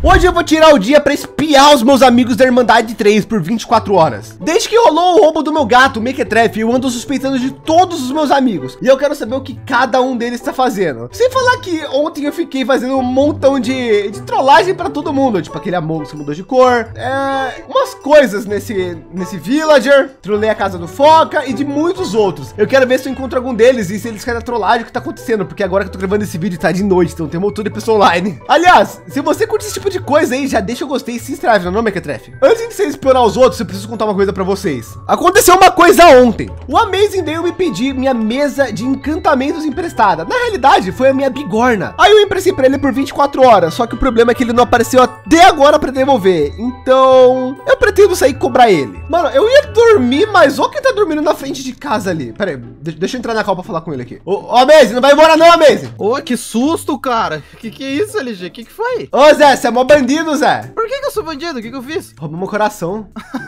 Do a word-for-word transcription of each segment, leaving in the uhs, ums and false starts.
Hoje eu vou tirar o dia pra espiar os meus amigos da Irmandade três por vinte e quatro horas. Desde que rolou o roubo do meu gato, o Mequetrefe, eu ando suspeitando de todos os meus amigos. E eu quero saber o que cada um deles tá fazendo. Sem falar que ontem eu fiquei fazendo um montão de, de trollagem pra todo mundo. Tipo, aquele Among Us mudou de cor. É, umas coisas nesse, nesse villager. Trolei a casa do Foca e de muitos outros. Eu quero ver se eu encontro algum deles e se eles querem a trollagem, o que tá acontecendo. Porque agora que eu tô gravando esse vídeo tá de noite, então tem um montão de pessoa online. Aliás, se você curte esse tipo de coisa aí, já deixa o gostei e se inscreve, não é, Mequetrefe? Antes de você espionar os outros, eu preciso contar uma coisa pra vocês. Aconteceu uma coisa ontem. O Amazing veio me pedir minha mesa de encantamentos emprestada. Na realidade, foi a minha bigorna. Aí eu emprestei pra ele por vinte e quatro horas, só que o problema é que ele não apareceu até agora pra devolver. Então, eu pretendo sair e cobrar ele. Mano, eu ia dormir, mas olha quem tá dormindo na frente de casa ali. Pera aí, deixa eu entrar na cal pra falar com ele aqui. Ô, ô Amazing, não vai embora não, Amazing. Ô, que susto, cara. Que que é isso, L G? Que que foi? Ô, Zé, você é mó bandido, Zé. Por que que eu sou bandido? O que que eu fiz? Roubou meu coração.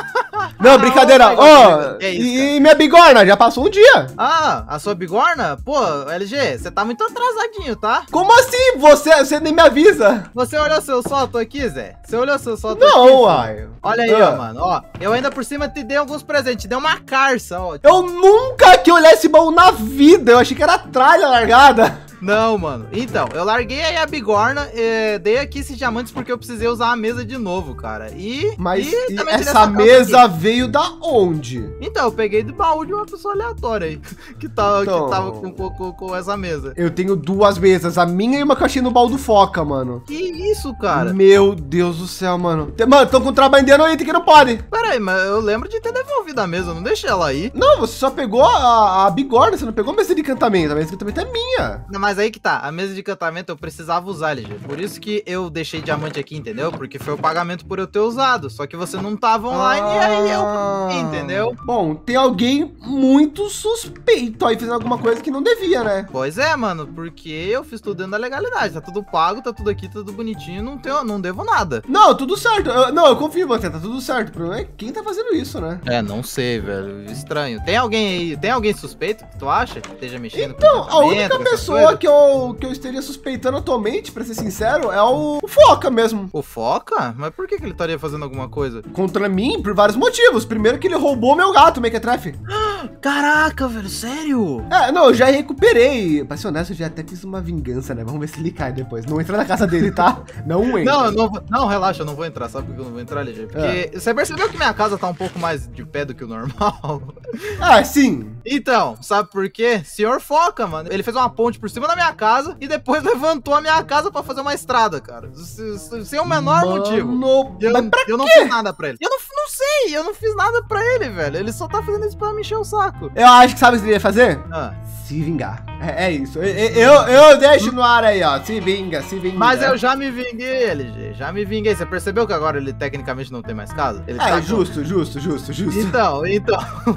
Não, brincadeira. Ô, oh, é isso, e, e minha bigorna, já passou um dia. Ah, a sua bigorna? Pô, L G, você tá muito atrasadinho, tá? Como assim? Você, você nem me avisa. Você olhou seu salto aqui, Zé? Você olhou seu salto não, aqui? Não, uai. Olha aí, ah. ó, mano. Ó, eu ainda por cima te dei alguns presentes. Te dei uma carça, ó. Eu nunca que olhei esse baú na vida. Eu achei que era tralha largada. Não, mano. Então, eu larguei aí a bigorna, eh, dei aqui esses diamantes porque eu precisei usar a mesa de novo, cara. E... Mas e e essa mesa aqui. Veio da onde? Então, eu peguei do baú de uma pessoa aleatória aí, que tava, então, que tava com, com, com essa mesa. Eu tenho duas mesas, a minha e uma que eu achei no baú do Foca, mano. Que isso, cara? Meu Deus do céu, mano. Mano, tão contrabandeando aí, tem que não pode. Pera aí, mas eu lembro de ter devolvido a mesa, eu não deixei ela aí. Não, você só pegou a, a bigorna, você não pegou a mesa de encantamento. A mesa de encantamento é minha. Não, mas aí que tá, a mesa de encantamento eu precisava usar, L G. Por isso que eu deixei diamante aqui, entendeu? Porque foi o pagamento por eu ter usado. Só que você não tava online ah, e aí eu... Entendeu? Bom, tem alguém muito suspeito aí fazendo alguma coisa que não devia, né? Pois é, mano, porque eu fiz tudo dentro da legalidade. Tá tudo pago, tá tudo aqui, tá tudo bonitinho. Não, tenho, não devo nada. Não, tudo certo. Eu, não, eu confio em você, tá tudo certo. O problema é quem tá fazendo isso, né? É, não sei, velho. Estranho. Tem alguém aí, tem alguém suspeito que tu acha que esteja mexendo então, com a única pessoa que eu, que eu estaria suspeitando atualmente, pra ser sincero, é o, o Foca mesmo. O Foca? Mas por que, que ele estaria fazendo alguma coisa? Contra mim, por vários motivos. Primeiro que ele roubou meu gato, Mequetrefe. Caraca, velho, sério? É, não, eu já recuperei. Pra ser honesto, eu já até fiz uma vingança, né? Vamos ver se ele cai depois. Não entra na casa dele, tá? Não entra. Não, não, não, relaxa, eu não vou entrar. Sabe por que eu não vou entrar, L G? Porque é. Você percebeu que minha casa tá um pouco mais de pé do que o normal? Ah, sim. Então, sabe por quê? Senhor Foca, mano, ele fez uma ponte por cima da minha casa e depois levantou a minha casa pra fazer uma estrada, cara. Sem o menor mano, motivo. Eu, mas pra eu não fiz nada pra ele. Eu não, não sei, eu não fiz nada pra ele, velho. Ele só tá fazendo isso pra me encher o saco. Eu acho que sabe o que ele ia fazer? Ah. Se vingar. É, é isso. Eu, eu, eu deixo no ar aí, ó. Se vinga, se vinga. Mas eu já me vinguei, L G. Já me vinguei. Você percebeu que agora ele tecnicamente não tem mais casa? Ele é, tá justo, com... justo, justo, justo. Então, então.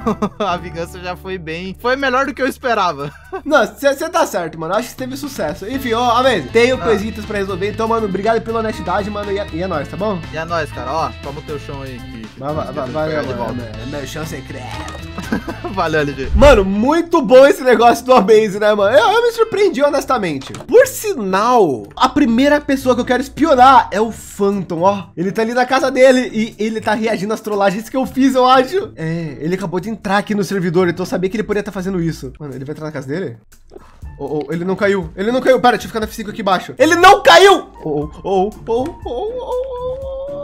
A vingança já foi bem... Foi melhor do que eu esperava. Não, você tá certo, mano. Eu acho que teve sucesso. Enfim, ó, Amazing, tenho ah. coisitas pra resolver. Então, mano, obrigado pela honestidade, mano. E é, e é nóis, tá bom? E é nóis, cara. Ó, toma o teu chão aí. Que... Vai, vai, vai, valeu, mano. É meu chão secreto. Valeu, L G. Mano, muito bom esse negócio do Amazing, né, mano? Eu, eu me surpreendi, honestamente. Por sinal, a primeira pessoa que eu quero espionar é o Phantom, ó. Ele tá ali na casa dele e ele tá reagindo às trollagens que eu fiz, eu acho. É, ele acabou de entrar aqui no servidor, então eu sabia que ele poderia estar fazendo isso. Mano, ele vai entrar na casa dele? Oh, oh, ele não caiu, ele não caiu. Pera, deixa eu ficar na F cinco aqui embaixo. Ele não caiu! Oh, oh, oh, oh, oh,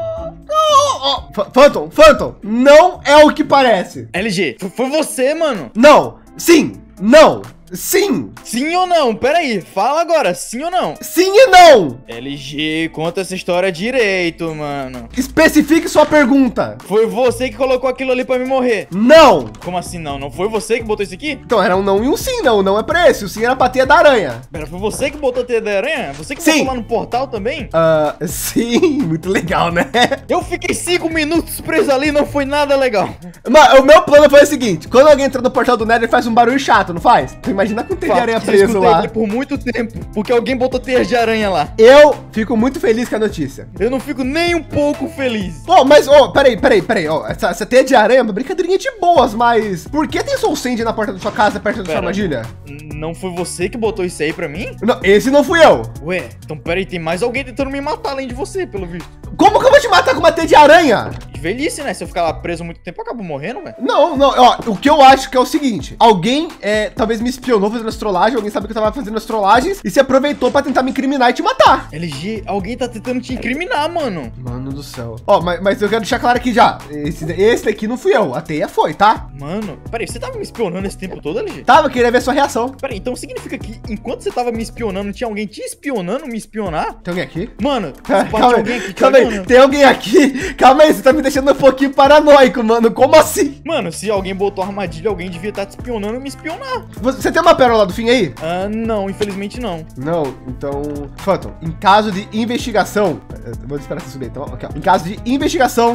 oh, oh. Phantom, Phantom, não é o que parece. L G, foi você, mano. Não, sim, não. Sim! Sim ou não? Pera aí, fala agora, sim ou não? Sim e não! L G, conta essa história direito, mano. Especifique sua pergunta. Foi você que colocou aquilo ali pra me morrer? Não! Como assim não? Não foi você que botou isso aqui? Então era um não e um sim, não. Não é pra esse. O sim era pra teia da aranha. Pera, foi você que botou a teia da aranha? Você que sim. botou lá no portal também? Ah, uh, sim. Muito legal, né? Eu fiquei cinco minutos preso ali, não foi nada legal. Mas o meu plano foi o seguinte. Quando alguém entra no portal do Nether, faz um barulho chato, não faz? Tem Imagina com teia de Fato, aranha eu preso escutei lá. ele por muito tempo, porque alguém botou teia de aranha lá. Eu fico muito feliz com a notícia. Eu não fico nem um pouco feliz. Ô, oh, mas, ô, oh, peraí, peraí, peraí. Ó, oh, essa, essa teia de aranha é uma brincadeirinha de boas, mas por que tem Soul Sand na porta da sua casa, perto da sua Pera. armadilha? Não foi você que botou isso aí pra mim? Não, esse não fui eu. Ué, então peraí, tem mais alguém tentando me matar além de você, pelo visto. Como que eu vou te matar com uma teia de aranha? De velhice, né? Se eu ficar lá preso muito tempo, eu acabo morrendo, velho. Não, não, ó, o que eu acho que é o seguinte, alguém é, talvez me espionou fazendo as trollagens, alguém sabe que eu tava fazendo as trollagens e se aproveitou pra tentar me incriminar e te matar. L G, alguém tá tentando te incriminar, mano. Mano do céu. Ó, mas, mas eu quero deixar claro aqui já, esse, esse daqui não fui eu, a teia foi, tá? Mano, peraí, você tava me espionando esse tempo todo, L G? Tava, queria ver sua reação. Peraí, então significa que enquanto você tava me espionando, tinha alguém te espionando, me espionar? Tem alguém aqui? Mano, Calma, bate alguém aqui te calma aí, olhando. tem alguém aqui? Calma aí, você tá me deixando um pouquinho paranoico, mano, como assim? Mano, se alguém botou armadilha, alguém devia estar te espionando e me espionar. Você tem uma pérola do fim aí? Ah, não, infelizmente não. Não, então... Phantom, em caso de investigação... Eu vou esperar você subir, então, aqui, ó. Em caso de investigação...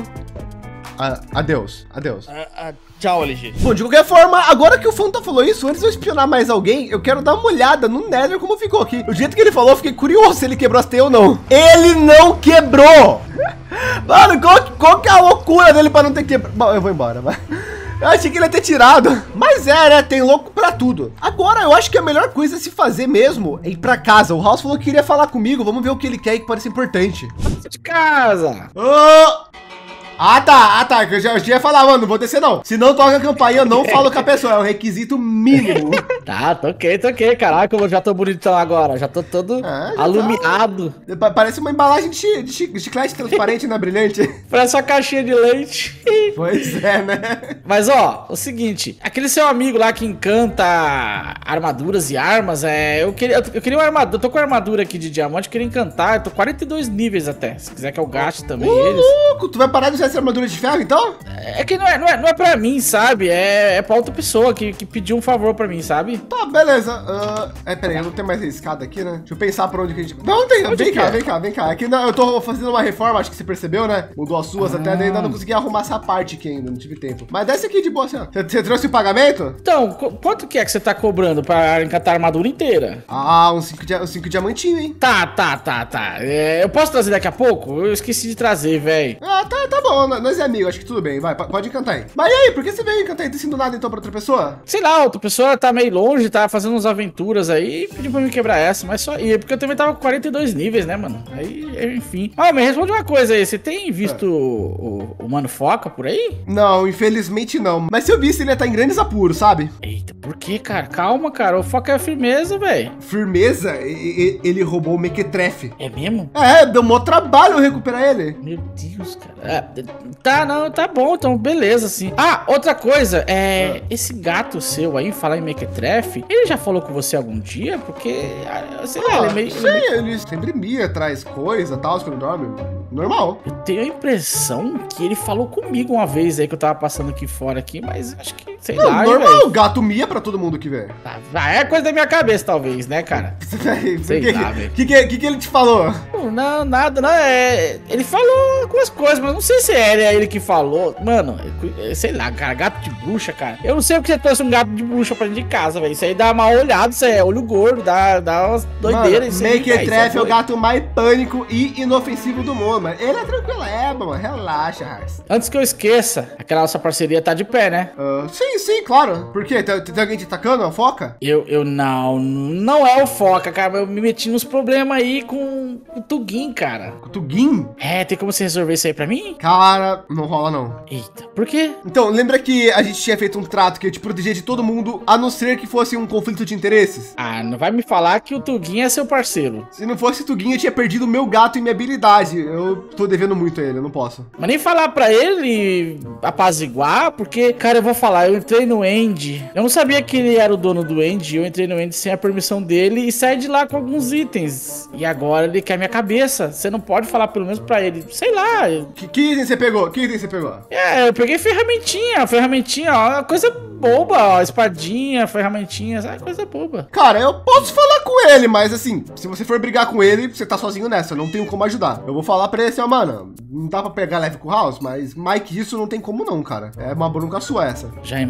a- adeus, adeus. Ah, ah, tchau, L G. Bom, de qualquer forma, agora que o Phantom falou isso, antes de eu espionar mais alguém, eu quero dar uma olhada no Nether como ficou aqui. O jeito que ele falou, eu fiquei curioso se ele quebrou as teias ou não. Ele não quebrou! Mano, qual, qual que é a loucura dele pra não ter quebrado? Bom, eu vou embora, vai. Eu achei que ele ia ter tirado. Mas é, né? Tem louco pra tudo. Agora, eu acho que a melhor coisa a se fazer mesmo é ir pra casa. O House falou que queria falar comigo. Vamos ver o que ele quer e que pode ser importante. De casa. Ô! Ah, tá. Ah, tá. Que eu já, eu já ia falar, mano, não vou descer, não. Se não toca a campainha, eu não falo com a pessoa. É um requisito mínimo. Tá, toquei, toquei. Caraca, eu já tô bonitão agora. Já tô todo Ah, já alumiado. Pa- Parece uma embalagem de, chi- de chi- de chiclete transparente, né? Brilhante. Parece uma caixinha de leite. Pois é, né? Mas ó, o seguinte, aquele seu amigo lá que encanta armaduras e armas, é, eu queria, eu queria uma armadura, eu tô com uma armadura aqui de diamante, eu queria encantar, eu tô quarenta e dois níveis até, se quiser que eu gaste também Ô, eles. louco, tu vai parar de usar essa armadura de ferro, então? É que não é, não é, não é pra mim, sabe, é, é pra outra pessoa que, que pediu um favor pra mim, sabe? Tá, beleza. Ah, é, peraí, eu não tenho mais a escada aqui, né? Deixa eu pensar por onde que a gente... Não, tem. Onde Vem que cá, é? vem cá, vem cá. Aqui não, eu tô fazendo uma reforma, acho que você percebeu, né? Mudou as suas Ah. até, daí ainda não consegui arrumar essa parte aqui ainda, não tive tempo. Mas desce aqui de boa, assim, ó. Você- Você trouxe o pagamento? Então, qu- quanto que é que você tá cobrando pra encantar a armadura inteira? Ah, uns cinco, dia- uns cinco diamantinhos, hein? Tá, tá, tá, tá, é, eu posso trazer daqui a pouco? Eu esqueci de trazer, velho. Ah, tá, tá bom. nó- Nós é amigo, acho que tudo bem. Vai, po- pode encantar aí. Mas e aí, por que você veio encantar e tá sendo nada então pra outra pessoa? Sei lá, outra pessoa tá meio longe, tá fazendo umas aventuras aí, pediu pra me quebrar essa, mas só ia, porque eu também tava com quarenta e dois níveis, né, mano? Aí, enfim. Ah, me responde uma coisa aí, você tem visto o, o, o Mano Foca por aí? Não, infelizmente não. Mas se eu visse, ele ia estar em grandes apuros, sabe? Eita, por que, cara? Calma, cara, o Foca é firmeza, velho. Firmeza, e- e- ele roubou o Mequetrefe. É mesmo? É, deu mó trabalho recuperar ele. Meu Deus, cara. Ah, tá, não, tá bom, então beleza, assim. Ah, outra coisa, é. Esse gato seu aí, falar em Mequetrefe, ele já falou com você algum dia? Porque, ah, sei lá, ele é meio. ele é meio- Sim, ele sempre mia, traz coisa, tal, quando dorme. Normal. Eu tenho a impressão que ele falou comigo uma vez aí que eu tava passando aqui fora aqui, mas acho que, sei Não, lá, hein, normal, velho. gato mia pra todo mundo que vê. Tá, ah, é coisa da minha cabeça, talvez, né, cara? Por Sei que, lá, velho. que, que, que, que ele te falou? Pô, Não, nada, não, é... Ele falou algumas coisas, mas não sei se era ele que falou. Mano, é, sei lá, cara, gato de bruxa, cara. Eu não sei porque você trouxe um gato de bruxa pra dentro de casa, velho. Isso aí dá uma olhada, isso aí é olho gordo, dá, dá umas doideiras. isso aí, velho, isso Mequetrefe é o doido. gato mais pânico e inofensivo do mundo, mano. Ele é tranquilo, é, mano. Relaxa, Hars. Antes que eu esqueça, aquela nossa parceria tá de pé, né? Ah, sim, sim, claro. Por quê? Tem, tem alguém te atacando? É uma foca? Eu, eu não, não é o Foca, cara. Eu me meti nos problemas aí com o Tugin, cara. O Tugin? É, tem como você resolver isso aí pra mim? Cara, não rola não. Eita, por quê? Então, lembra que a gente tinha feito um trato que eu te protegia de todo mundo, a não ser que fosse um conflito de interesses? Ah, não vai me falar que o Tugin é seu parceiro. Se não fosse Tugin, eu tinha perdido o meu gato e minha habilidade. Eu tô devendo muito a ele, eu não posso. Mas nem falar pra ele apaziguar, porque, cara, eu vou falar, eu entrei no End. Eu não sabia que ele era o dono do End. Eu entrei no End sem a permissão dele e saí de lá com alguns itens. E agora ele quer minha cabeça. Você não pode falar pelo menos pra ele. Sei lá. eu- Que, que item você pegou? Que item você pegou? É, eu peguei ferramentinha, ferramentinha, ó, coisa boba, ó, espadinha, ferramentinha, sabe, coisa boba. Cara, eu posso falar com ele, mas assim, se você for brigar com ele, você tá sozinho nessa, eu não tenho como ajudar. Eu vou falar pra ele assim, ó, mano, não dá pra pegar leve com o House, mas mais que isso não tem como não, cara. É uma bronca sua essa. Já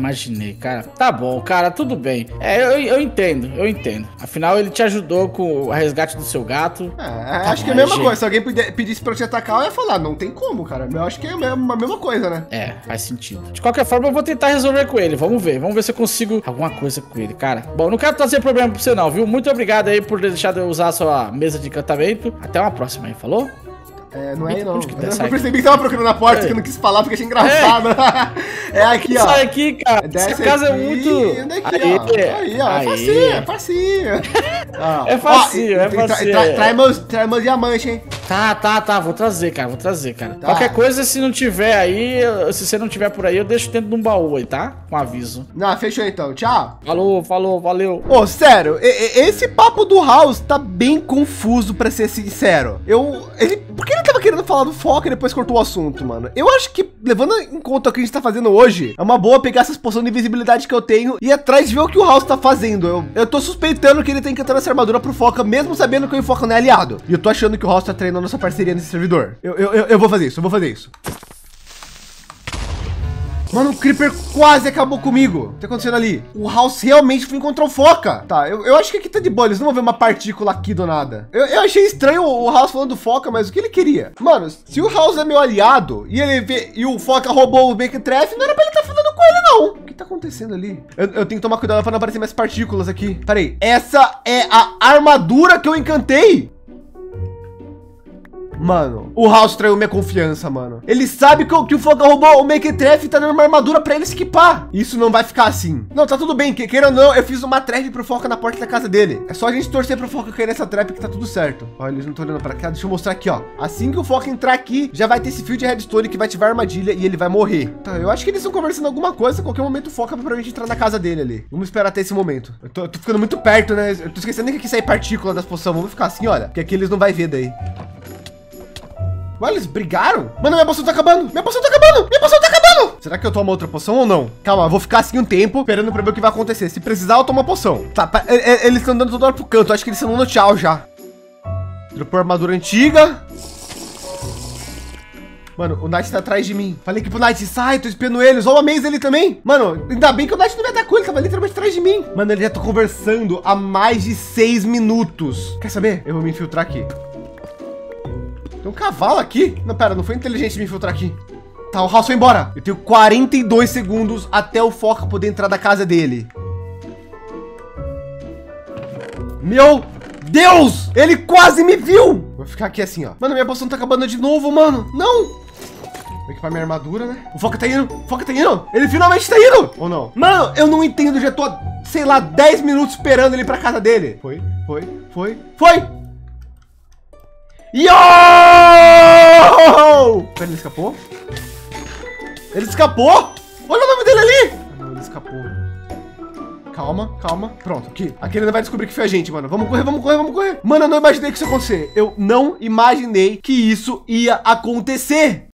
imaginei, cara. Tá bom, cara, tudo bem. É, eu, eu entendo, eu entendo. Afinal, ele te ajudou com o resgate do seu gato. É, Tá acho bom, que é a mesma G. coisa. Se alguém pedi- pedisse pra eu te atacar, eu ia falar, não tem como, cara. Eu acho que é a mesma, a mesma coisa, né? É, faz sentido. De qualquer forma, eu vou tentar resolver com ele. Vamos ver, vamos ver se eu consigo alguma coisa com ele, cara. Bom, não quero trazer problema pra você não, viu? Muito obrigado aí por ter deixado eu usar a sua mesa de encantamento. Até uma próxima aí, falou? É, não é aí, não. Onde que tá? Eu Sai percebi que tava procurando a porta, É. que eu não quis falar porque achei engraçado. É, aqui, ó. Sai aqui, cara. Desce Essa casa aqui, é muito... anda aqui, Aí, ó. Aí, ó. É aí. facinho, é facinho. Ó, É facinho, ó, é e- tra- facinho. tra- Traz meus, traz meus diamantes, hein? Tá, tá, tá. Vou trazer, cara. Vou trazer, cara. Tá. Qualquer coisa, se não tiver aí, eu- se você não tiver por aí, eu deixo dentro de um baú aí, tá? Com aviso. Não, fechou então. Tchau. Falou, falou, valeu. Ô, sério, e- e- esse papo do House tá bem confuso, pra ser sincero. Eu. Ele, por que ele tava querendo falar do foco e depois cortou o assunto, mano? Eu acho que, levando em conta o que a gente tá fazendo hoje, é uma boa pegar essas poções de invisibilidade que eu tenho e ir atrás de ver o que o House tá fazendo. Eu, eu tô suspeitando que ele tá encantando essa armadura pro Foca, mesmo sabendo que o Foca não é aliado. E eu tô achando que o House tá treinando nossa parceria nesse servidor. Eu, eu, eu, eu vou fazer isso, eu vou fazer isso. Mano, o Creeper quase acabou comigo. O que tá acontecendo ali? O House realmente foi encontrar o Foca. Tá, eu, eu acho que aqui tá de boa. Eles não vão ver uma partícula aqui do nada. Eu, eu achei estranho o, o House falando do Foca, mas o que ele queria? Mano, se o House é meu aliado e ele vê, e o Foca roubou o Mequetrefe, não era pra ele tá falando com ele, não. O que tá acontecendo ali? Eu, eu tenho que tomar cuidado pra não aparecer mais partículas aqui. Peraí, essa é a armadura que eu encantei? Mano, o House traiu minha confiança, mano. Ele sabe que o, que o Foca roubou o Mequetrefe e tá dando uma armadura pra ele se equipar. Isso não vai ficar assim. Não, tá tudo bem. Que, queira ou não, eu fiz uma trap pro Foca na porta da casa dele. É só a gente torcer pro Foca cair nessa trap que tá tudo certo. Ó, eles não estão olhando pra cá. Deixa eu mostrar aqui, ó. Assim que o Foca entrar aqui, já vai ter esse fio de redstone que vai ativar a armadilha e ele vai morrer. Tá, eu acho que eles estão conversando alguma coisa. A qualquer momento o Foca vai provavelmente entrar na casa dele ali. Vamos esperar até esse momento. Eu tô, eu tô ficando muito perto, né? Eu tô esquecendo que aqui sai partícula das poções. Vamos ficar assim, olha. Que aqui eles não vai ver daí. Ué, eles brigaram? Mano, minha poção tá acabando! Minha poção tá acabando! Minha poção tá acabando! Será que eu tomo outra poção ou não? Calma, eu vou ficar assim um tempo, esperando pra ver o que vai acontecer. Se precisar, eu tomo a poção. Tá, pa- e- e- eles estão dando toda hora pro canto. Acho que eles estão dando tchau já. Dropou a armadura antiga. Mano, o Knight tá atrás de mim. Falei que pro Knight, sai, tô espiando eles. Olha a maze dele também. Mano, ainda bem que o Knight não me atacou. Ele tava literalmente atrás de mim. Mano, ele já tá conversando há mais de seis minutos. Quer saber? Eu vou me infiltrar aqui. Tem um cavalo aqui? Não, pera, não foi inteligente me infiltrar aqui. Tá, o House foi embora. Eu tenho quarenta e dois segundos até o Foca poder entrar da casa dele. Meu Deus! Ele quase me viu! Vou ficar aqui assim, ó. Mano, minha poção tá acabando de novo, mano. Não! Vou equipar minha armadura, né? O Foca tá indo. O Foca tá indo. Ele finalmente tá indo. Ou não? Mano, eu não entendo. Já tô, sei lá, dez minutos esperando ele ir pra casa dele. Foi, foi, foi, foi! Yo! Pera, ele escapou? Ele escapou? Olha o nome dele ali! Ah, não, ele escapou. Calma, calma. Pronto, aqui. Aqui ele não vai descobrir que foi a gente, mano. Vamos correr, vamos correr, vamos correr. Mano, eu não imaginei que isso ia acontecer. Eu não imaginei que isso ia acontecer.